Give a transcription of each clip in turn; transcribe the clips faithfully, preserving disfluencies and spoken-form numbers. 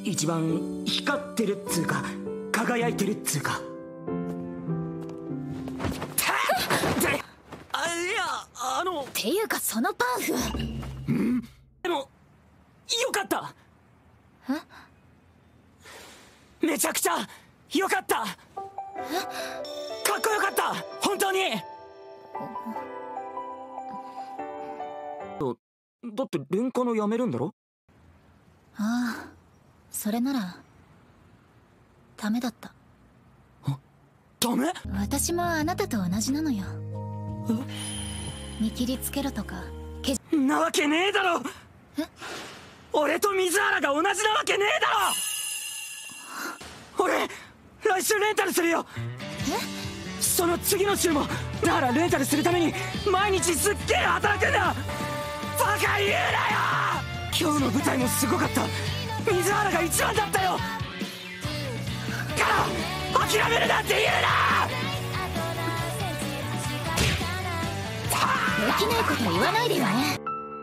一番光ってるっつうか輝いてるっつうか。あ、いや、あのっていうかそのパンフ、 うん、でもよかった。 え、 めちゃくちゃよかった。かっこよかった本当に。だってレンカノやめるんだろ。 ああ、それならダメだった。 ダメ？ 私もあなたと同じなのよ。見切りつけろとかけなわけねえだろ。 え？ 俺と水原が同じなわけねえだろ。俺来週レンタルするよ。 え？ その次の週も。だからレンタルするために毎日すっげえ働くんだ。バカ言うなよ。今日の舞台もすごかった。水原が一番だったよ。から諦めるなんて言うな。 できないこと言わないでよね。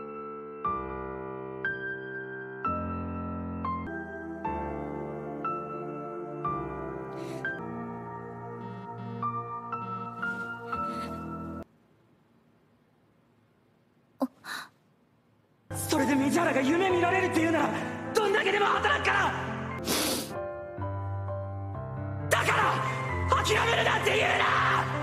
それで水原が夢見られるって言うならどんだけでも働くから。だから諦めるなんて言うな。